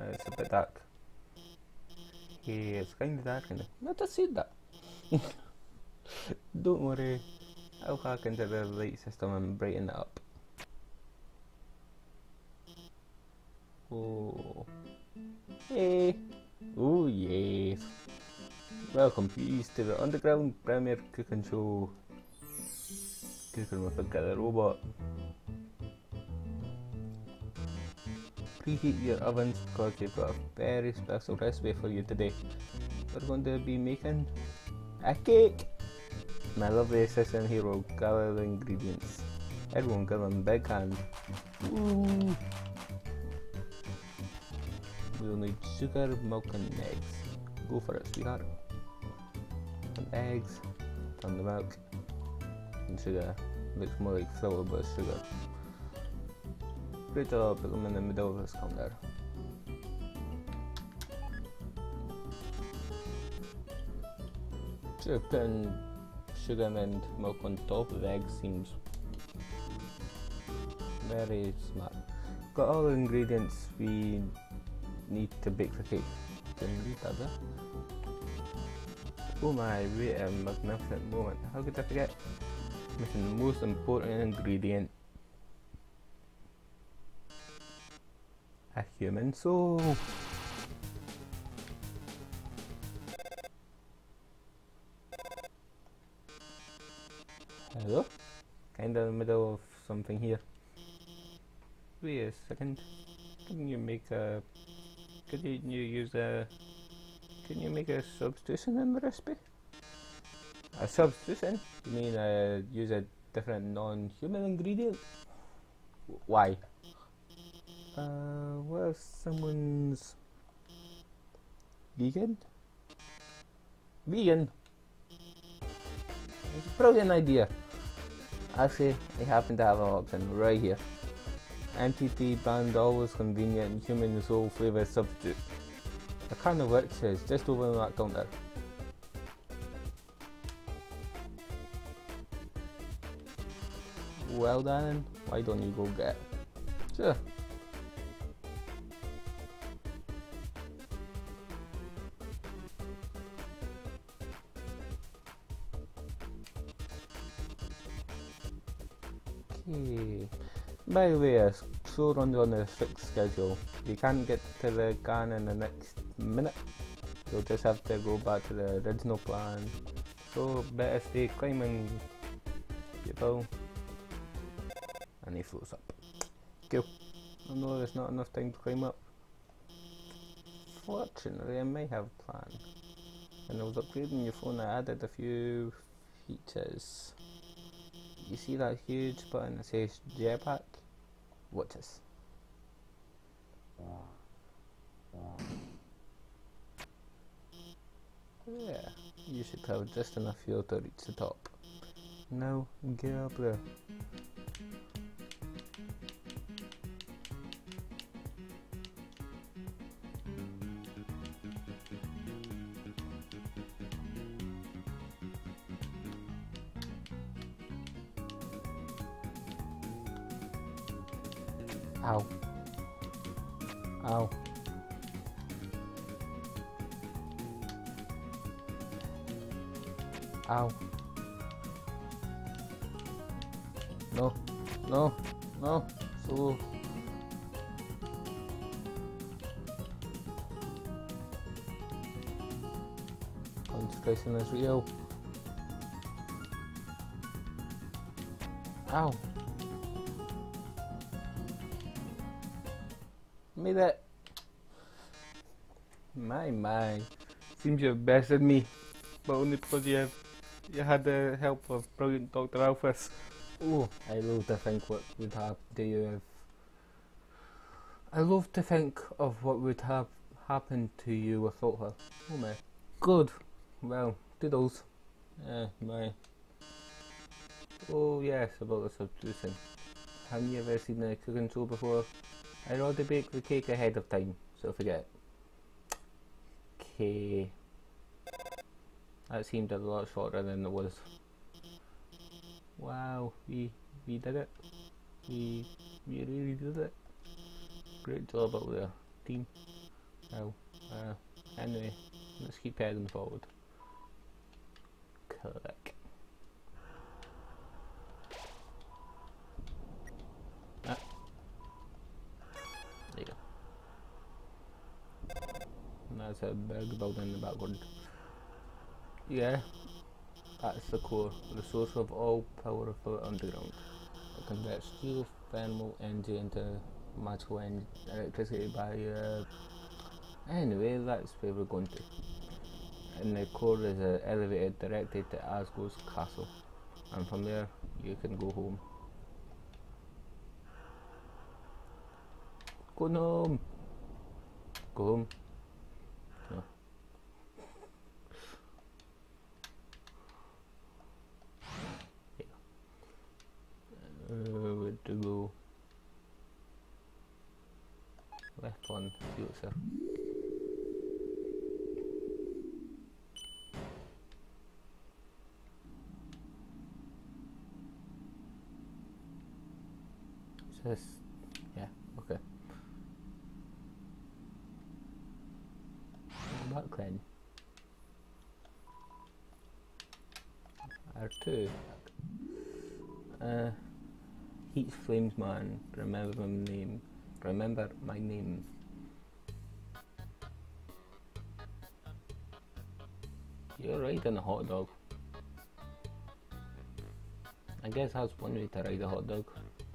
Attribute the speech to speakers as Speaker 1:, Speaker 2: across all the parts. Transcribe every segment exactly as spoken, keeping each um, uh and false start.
Speaker 1: it's a bit dark. Hey, it's kind of dark in there. Not to say that. Don't worry, I'll hack into the light system and brighten it up. Oh, hey, oh yes. Welcome please to the underground premiere cooking show. Cooking with a killer robot. Preheat your ovens because we've got a very special recipe for you today. We're going to be making a cake. My lovely assistant here will gather the ingredients. Everyone give them big hand. Ooh. We'll need sugar, milk and eggs. Go for it, sweetheart. And eggs, and the milk, and sugar. Looks more like flour but sugar. Great job, put them in the middle of this counter. Sure, putting sugar and milk on top of the eggs seems very smart. Got all the ingredients we need to bake the cake. Can you read that there? Oh my, wait a magnificent moment. How could I forget? Missing the most important ingredient. A human soul. Hello? Kinda in the middle of something here. Wait a second. Can you make a... Could you, you use a... Can you make a substitution in the recipe? A substitution? You mean uh, use a different non-human ingredient? Why? Uh, what if someone's vegan? Vegan? It's a brilliant idea. Actually, I happen to have an option right here. M T T brand always convenient human soul flavour substitute. The kind of works is just over on that counter. Well done, why don't you go get it? Sure. Okay. By the way, so runs on a fixed schedule. You can't get to the gun in the next minute. You'll just have to go back to the original plan. So better stay climbing, people. And he floats up. Cool. I know there's not enough time to climb up. Fortunately, I may have a plan. When I was upgrading your phone, I added a few features. You see that huge button that says Jetpack? Watch this. Yeah, you should have just enough fuel to reach the top. Now, get up there. Ow. Ow. Ow. No. No. No. So. Concentration is real. Ow. Made it. My my. Seems you've bested me. But only because you have you had the help of brilliant Doctor Alphys. Oh, I love to think what would happen to you if I love to think of what would have happened to you without her. Oh my. Good. Well, doodles. Eh, my. Oh yes, about the substitution. Haven't you ever seen a cooking show before? I'd already baked the cake ahead of time, so forget it. Okay. That seemed a lot shorter than it was. Wow, we we did it. We we really did it. Great job out there, team. Oh, uh, anyway, let's keep heading forward. Click. Ah, there you go. And that's a big building in the background. Yeah, that's the core, the source of all power for underground. It converts geothermal energy into magical en electricity by. Uh, anyway, that's where we're going to. And the core is uh, elevated directed to Asgo's castle, and from there you can go home. Go home. Go home. No. Yeah. Uh, where to go? Left on. See what's there. Says, yeah, okay. Back then. R two. Uh, Heat Flames Man, remember my name. Remember my name. You're riding a hot dog. I guess that's one way to ride a hot dog.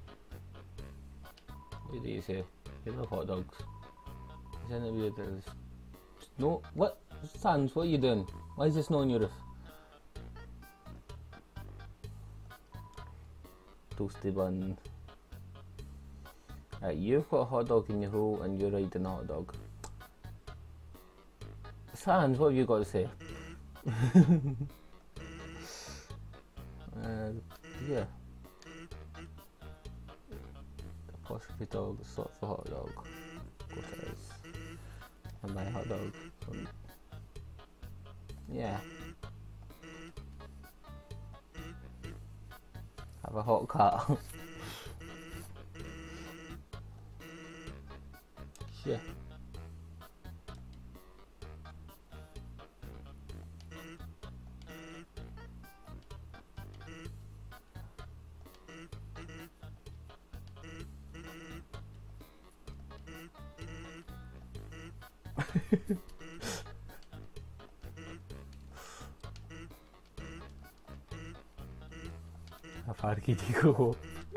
Speaker 1: What do you say? You love hot dogs. Isn't it weird that there's no. What? Sans, what are you doing? Why is there snow on your roof? Toasty bun. Right, you've got a hot dog in your hole and you're riding a hot dog. Sans, what have you got to say? uh, yeah. Apostrophe dog, sorts of hot dog. Of course it is. And my hot dog. Um, yeah. Have a hot cat. Yeah. How far can you go?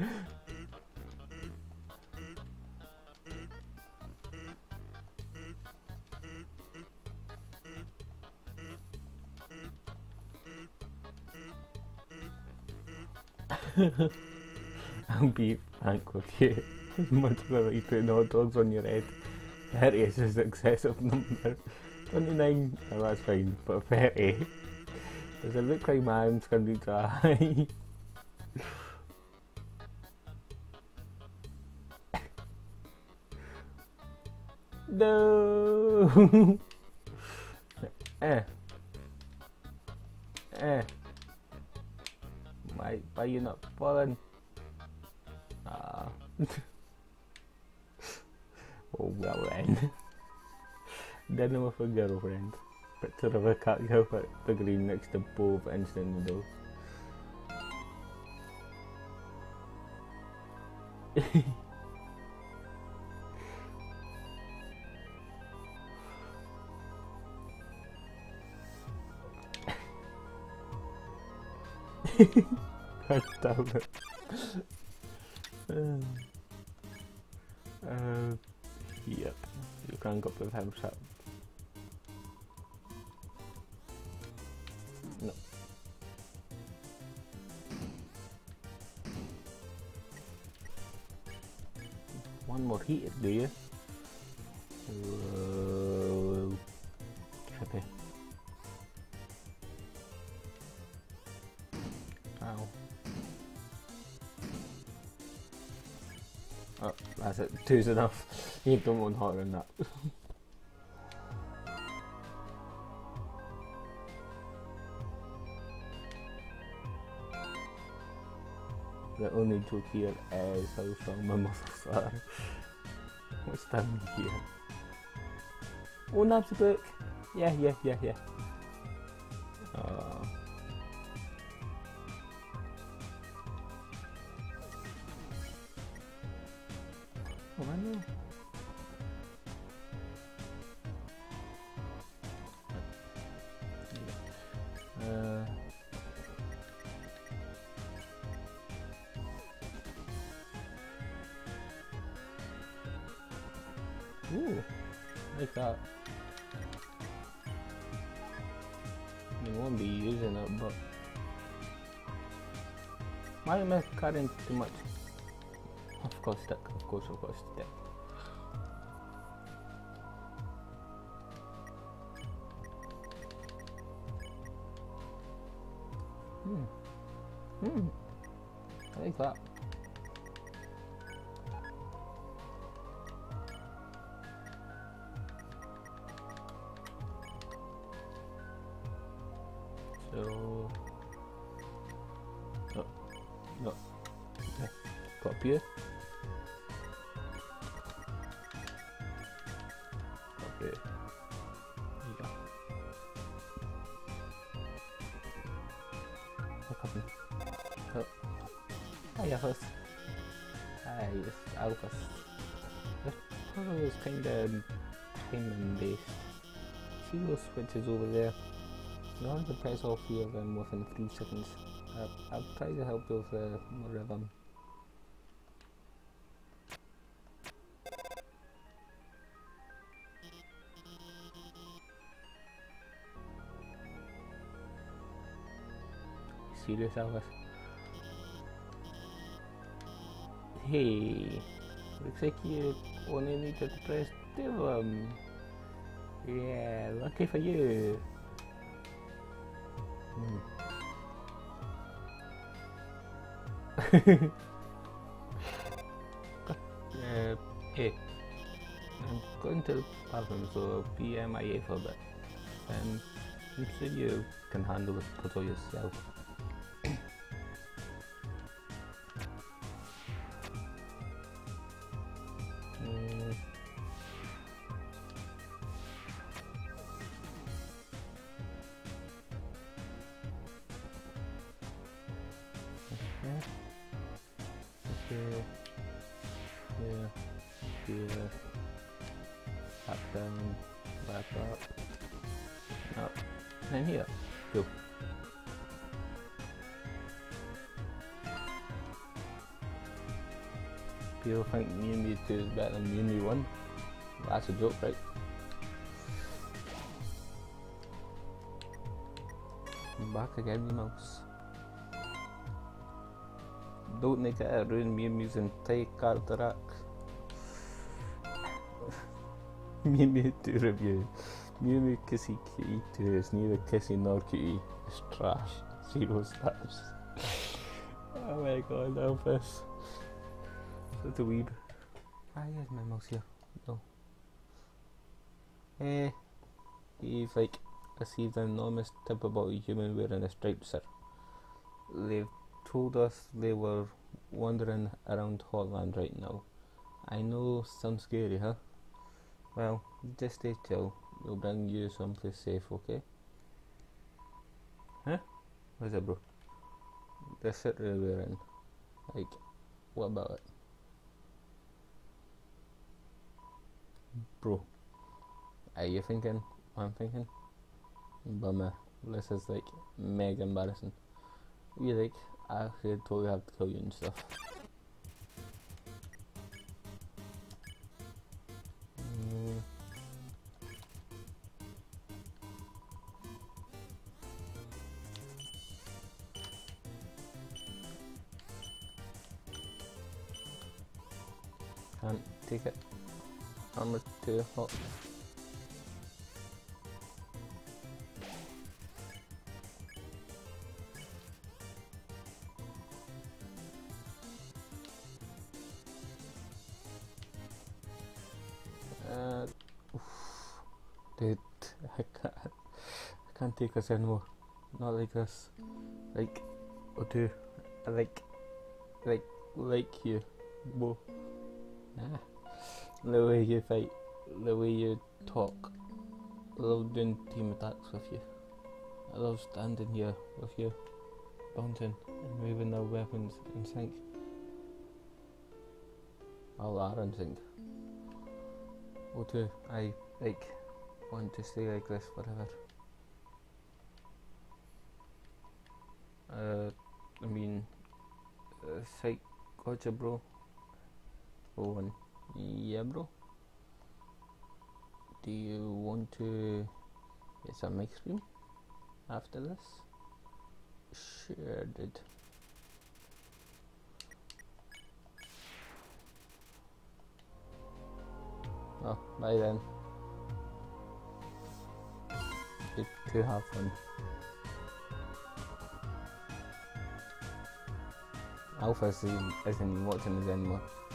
Speaker 1: I'll be frank with you. As much as I like putting hot dogs on your head, thirty is an excessive number. twenty-nine, oh, that's fine, but thirty. Does it look like my arm's gonna be dry? No! eh. Eh. Why, why you not falling? Ah. Oh well then. Dinner with a girlfriend. Picture of a cat girl with the green next to both instant noodles. God damn it. Uh, uh, yep, you can't go with him, shut. No. One more heater, do you? Uh, trippy. Ow. Oh, that's it. Two's enough. You don't want hotter than that. The only joke here is how strong my muscles are. What's down here? Oh, nabs a book. Yeah, yeah, yeah, yeah. Oh. Oh, I know. Uh. Ooh, like that. You won't be using it, but why am I carrying too much? Of course, stick. Of course, of course, stick. Hmm. Hmm. I like that. So, no, no, okay. Got up here. Okay. Yeah. What happened? Oh. Hi, Alphas. Hi, it's Alphas. This puzzle is kind of timing based. See those switches over there? You have to press all three of them within three seconds. Uh, I'll try to help you with the rhythm. Serious, Alphas? Hey, looks like you only needed to press two of them. Yeah, lucky for you. Hmm. uh, hey, I'm going to the bathroom, so be M I A for a bit. Um, I'm sure you can handle this puzzle yourself. mm. Okay. Okay. Yeah. Yeah. Up down. Back up. Up. And here. Go. People think Mew Mew two is better than Mew Mew one. That's a joke, right? I'm back again, you mouse. Don't make it out ruin Mew Mew's entire character arc. Mew Mew two review. Mew Mew Kissy Cutie two is neither kissy nor cutie. It's trash. Zero stars. Oh my god, Elvis. Such a weeb. Ah, here's my mouse here. No. Eh. He's like received an enormous tip about a human wearing a striped shirt. They've told us they were wandering around Hotland right now. I know, sounds scary, huh? Well, just stay chill. We'll bring you someplace safe, okay? Huh? What is it, bro? The shirt they're wearing. Like, what about it? Bro, are you thinking what I'm thinking? Bummer. This is like mega embarrassing. We like, I actually totally have to kill you and stuff. Mm. Can't take it. Armor too hot. Uh, dude, I can't, I can't take this anymore. Not like this. Like, or two. I like, like, like you. Whoa. Nah. The way you fight, the way you talk, I love doing team attacks with you. I love standing here with you, bouncing and moving our weapons in sync. All are in sync. O two, I like want to stay like this forever. Uh, I mean, uh, psych, gotcha, bro. Oh, one, yeah, bro. Do you want to get some ice cream after this? Sure, did. Oh, bye then. Good to have fun. Alpha isn't, isn't watching us anymore.